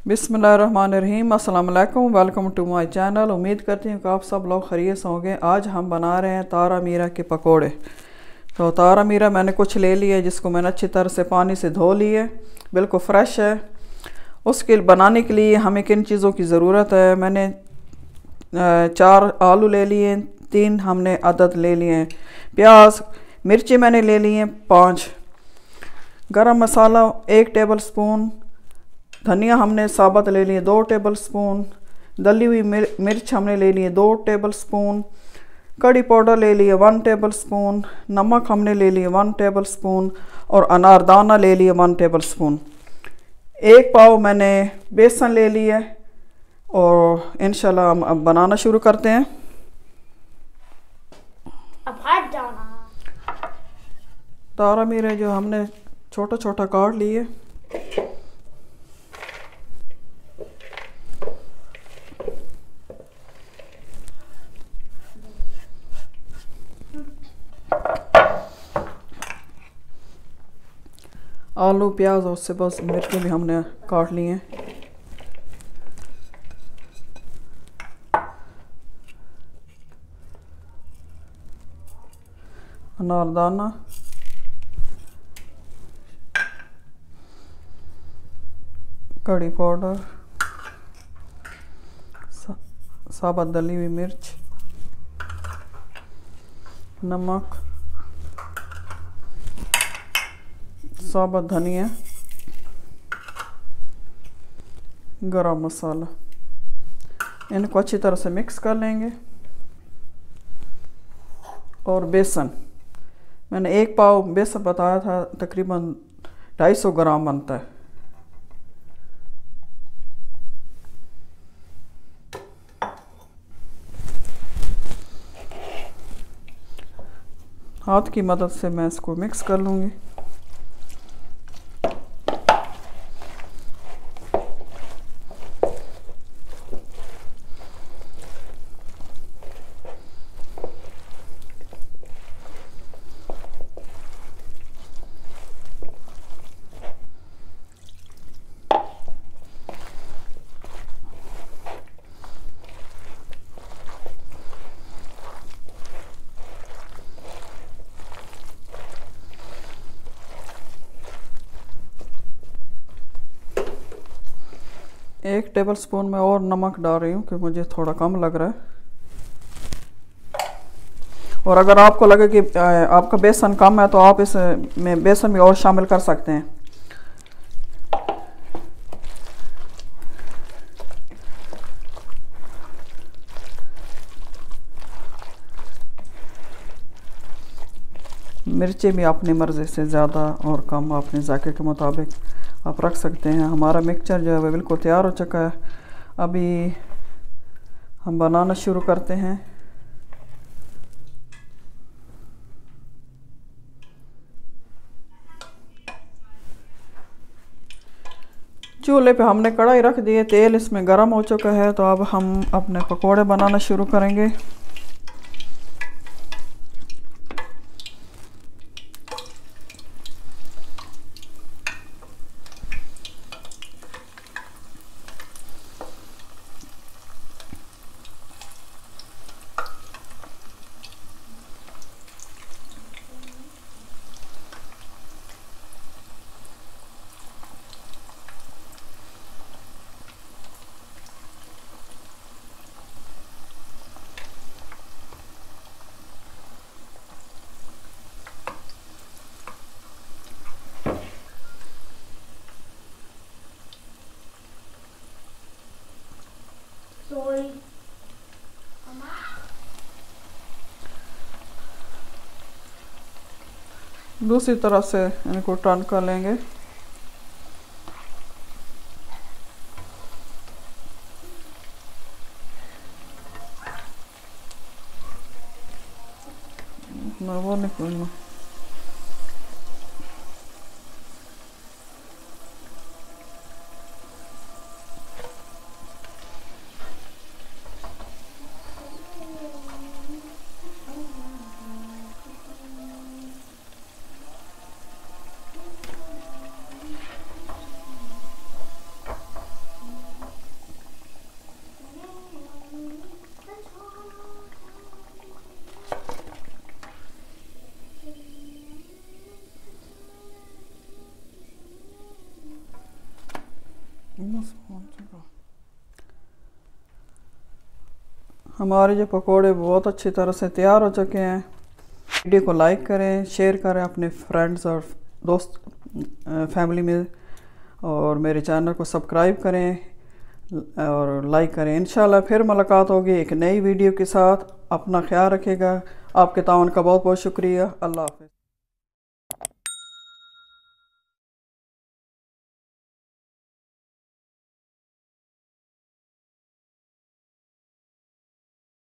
बिस्मिल्लाहिर्रहमानिर्रहीम। अस्सलाम वालेकुम। Welcome to my channel. उम्मीद करती हूँ कि आप सब लोग खैरियत से होंगे। आज हम बना रहे हैं तारा मीरा के पकोड़े। तो तारा मीरा मैंने कुछ ले लिया, जिसको मैंने अच्छी तरह से पानी से धो लिए, बिल्कुल फ़्रेश है। उसके बनाने के लिए हमें किन चीज़ों की ज़रूरत है, मैंने 4 आलू ले लिए, 3 हमने अदद ले लिए हैं प्याज, मिर्ची मैंने ले ली हैं 5, गरम मसाला 1 टेबल स्पून, धनिया हमने साबुत ले लिए 2 टेबल स्पून, दली हुई मिर्च हमने ले लिए 2 टेबल स्पून, कड़ी पाउडर ले लिए 1 टेबल स्पून, नमक हमने ले लिए 1 टेबल स्पून और अनारदाना ले लिए 1 टेबल स्पून। 1 पाव मैंने बेसन ले लिया और इंशाल्लाह हम अब बनाना शुरू करते हैं। अब हाथ डालना। तारा मीरे जो हमने छोटा छोटा काट लिए, आलू प्याज और उससे बस मिर्ची भी हमने काट ली हैं। अनारदाना, कड़ी पाउडर, साबुत दली हुई मिर्च, नमक, साबुत धनिया, गरम मसाला, इनको अच्छी तरह से मिक्स कर लेंगे। और बेसन मैंने 1 पाव बेसन बताया था, तकरीबन 250 ग्राम बनता है। हाथ की मदद से मैं इसको मिक्स कर लूँगी। एक टेबल स्पून में और नमक डाल रही हूँ कि मुझे थोड़ा कम लग रहा है। और अगर आपको लगे कि आपका बेसन कम है तो आप इसमें बेसन भी और शामिल कर सकते हैं। मिर्ची भी अपनी मर्ज़ी से ज़्यादा और कम अपने जायके के मुताबिक आप रख सकते हैं। हमारा मिक्सचर जो है वह बिल्कुल तैयार हो चुका है। अभी हम बनाना शुरू करते हैं। चूल्हे पे हमने कढ़ाई रख दी है, तेल इसमें गर्म हो चुका है। तो अब हम अपने पकोड़े बनाना शुरू करेंगे। दूसरी तरफ से इनको टर्न कर लेंगे। मैं वो निकलना हमारे जो पकोड़े बहुत अच्छी तरह से तैयार हो चुके हैं। वीडियो को लाइक करें, शेयर करें अपने फ्रेंड्स और दोस्त फैमिली में, और मेरे चैनल को सब्सक्राइब करें और लाइक करें। इंशाल्लाह फिर मुलाकात होगी एक नई वीडियो के साथ। अपना ख्याल रखिएगा। आपके ताउन का बहुत बहुत शुक्रिया। अल्लाह हाफ़िज़।